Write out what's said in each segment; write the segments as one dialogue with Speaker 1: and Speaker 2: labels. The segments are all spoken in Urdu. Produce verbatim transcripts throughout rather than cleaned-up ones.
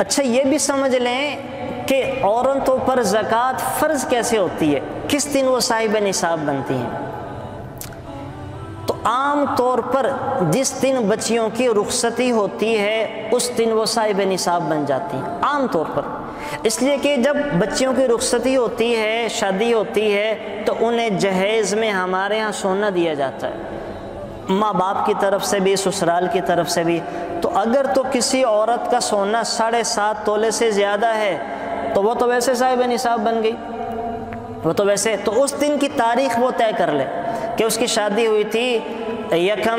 Speaker 1: اچھا یہ بھی سمجھ لیں کہ عورتوں پر زکوٰۃ فرض کیسے ہوتی ہے، کس دن وہ صاحب نصاب بنتی ہیں؟ تو عام طور پر جس دن بچیوں کی رخصتی ہوتی ہے اس دن وہ صاحب نصاب بن جاتی ہیں، عام طور پر۔ اس لیے کہ جب بچیوں کی رخصتی ہوتی ہے، شادی ہوتی ہے، تو انہیں جہیز میں ہمارے ہاں سونا دیا جاتا ہے، ماں باپ کی طرف سے بھی، سسرال کی طرف سے بھی۔ تو اگر تو کسی عورت کا سونا ساڑھے سات تولے سے زیادہ ہے تو وہ تو ویسے صاحب نصاب بن گئی، وہ تو ویسے تو اس دن کی تاریخ وہ طے کر لے کہ اس کی شادی ہوئی تھی یکم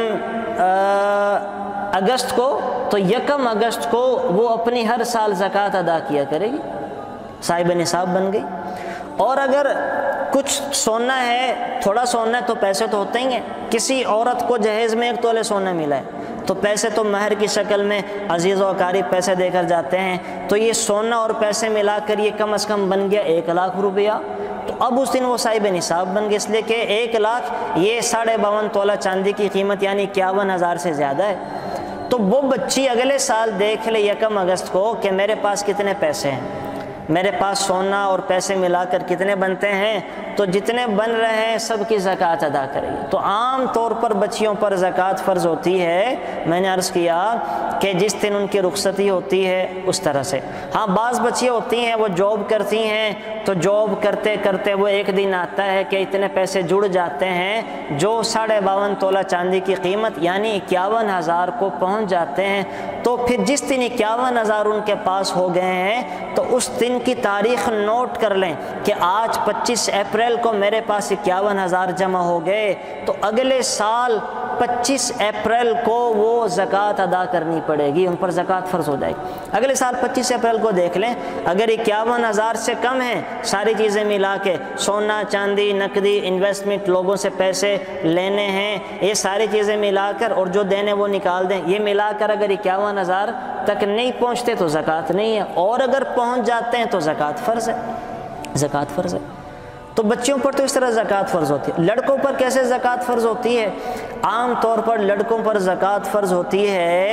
Speaker 1: اگست کو، تو یکم اگست کو وہ اپنی ہر سال زکوٰۃ ادا کیا کرے گی، صاحب نصاب بن گئی۔ اور اگر کچھ سونا ہے، تھوڑا سونا ہے تو پیسے تو ہوتے ہی ہیں، کسی عورت کو جہیز میں ایک تولے سونا ملا ہے تو پیسے تو مہر کی شکل میں عزیز و اقارب پیسے دے کر جاتے ہیں، تو یہ سونا اور پیسے ملا کر یہ کم از کم بن گیا ایک لاکھ روپیہ۔ تو اب اس دن وہ صاحب نصاب بن گئے، اس لیے کہ ایک لاکھ یہ ساڑھے باون تولہ چاندی کی قیمت یعنی اکیاون ہزار سے زیادہ ہے۔ تو وہ بچی اگلے سال دیکھ لے یکم اگست کو کہ میرے پاس کتنے پیسے ہیں، میرے پاس سونا اور پیسے ملا کر کتنے بنتے ہیں، تو جتنے بن رہے ہیں سب کی زکوٰۃ ادا کرے گی۔ تو عام طور پر بچیوں پر زکوٰۃ فرض ہوتی ہے، میں نے عرض کیا کہ جس دن ان کی رخصتی ہوتی ہے اس طرح سے۔ ہاں بعض بچیاں ہوتی ہیں وہ جاب کرتی ہیں، تو جاب کرتے کرتے وہ ایک دن آتا ہے کہ اتنے پیسے جڑ جاتے ہیں جو ساڑھے باون تولہ چاندی کی قیمت یعنی اکیاون ہزار کو پہنچ جاتے ہیں، تو پھر جس دن اکیاون ہزار ان کے پاس ہو گئے ہیں تو اس دن کی تاریخ نوٹ کر لیں کہ آج پچیس اپریل کو میرے پاس اکیاون ہزار جمع ہو گئے، تو اگلے سال پچیس اپریل کو وہ زکوٰۃ ادا کرنی پڑے گی، ان پر زکوٰۃ فرض ہو جائے گی۔ اگلے سال پچیس اپریل کو دیکھ لیں، اگر اکیاون ہزار سے کم ہیں ساری چیزیں ملا کے، سونا چاندی نقدی انویسٹمنٹ لوگوں سے پیسے لینے ہیں، یہ ساری چیزیں ملا کر اور جو دینے وہ نکال دیں، یہ ملا کر اگر اکیاون ہزار تک نہیں پہنچتے تو زکوٰۃ نہیں ہے، اور اگر پہنچ جاتے ہیں تو زکوٰۃ فرض ہے، زکوٰۃ فرض ہے۔ تو بچیوں پر تو اس طرح زکوٰۃ فرض ہوتی ہے۔ لڑکوں پر کیسے زکوٰۃ فرض ہوتی ہے؟ عام طور پر لڑکوں پر زکوٰۃ فرض ہوتی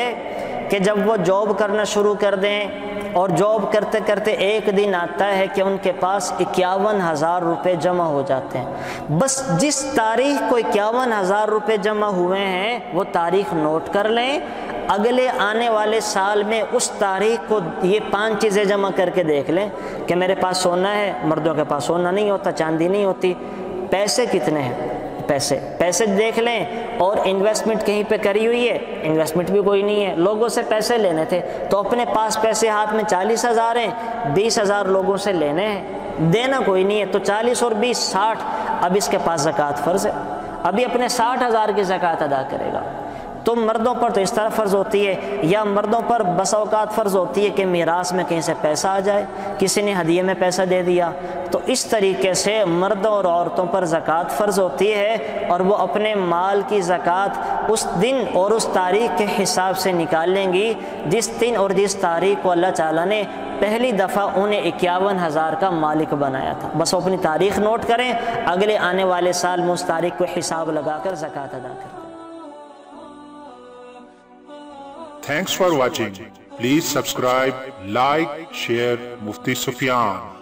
Speaker 1: ہے کہ جب وہ جاب کرنا شروع کر دیں اور جاب کرتے کرتے ایک دن آتا ہے کہ ان کے پاس اکیاون ہزار روپے جمع ہو جاتے ہیں، بس جس تاریخ کو اکیاون ہزار روپے جمع ہوئے ہیں وہ تاریخ نوٹ کر لیں، اگلے آنے والے سال میں اس تاریخ کو یہ پانچ چیزیں جمع کر کے دیکھ لیں کہ میرے پاس سونا ہے، مردوں کے پاس سونا نہیں ہوتا، چاندی نہیں ہوتی، پیسے کتنے ہیں، پیسے پیسے دیکھ لیں، اور انویسٹمنٹ کہیں پہ کری ہوئی ہے، انویسٹمنٹ بھی کوئی نہیں ہے، لوگوں سے پیسے لینے تھے تو اپنے پاس پیسے ہاتھ میں چالیس ہزار ہیں، بیس ہزار لوگوں سے لینے ہیں، دینا کوئی نہیں ہے، تو چالیس اور بیس ساٹھ، اب اس کے پاس زکوٰۃ فرض ہے، ابھی اپنے ساٹھ ہزار کی زکوٰۃ ادا کرے گا۔ تو مردوں پر تو اس طرح فرض ہوتی ہے، یا مردوں پر بس اوقات فرض ہوتی ہے کہ میراث میں کہیں سے پیسہ آ جائے، کسی نے ہدیے میں پیسہ دے دیا، تو اس طریقے سے مردوں اور عورتوں پر زکوٰۃ فرض ہوتی ہے، اور وہ اپنے مال کی زکوٰۃ اس دن اور اس تاریخ کے حساب سے نکالیں گی جس دن اور جس تاریخ کو اللہ تعالیٰ نے پہلی دفعہ انہیں اکیاون ہزار کا مالک بنایا تھا۔ بس وہ اپنی تاریخ نوٹ کریں، اگلے آنے والے سال میں اس تاریخ کو حساب لگا کر زکوٰۃ ادا کریں۔
Speaker 2: Thanks for watching. Please subscribe, like, share Mufti Sufyan.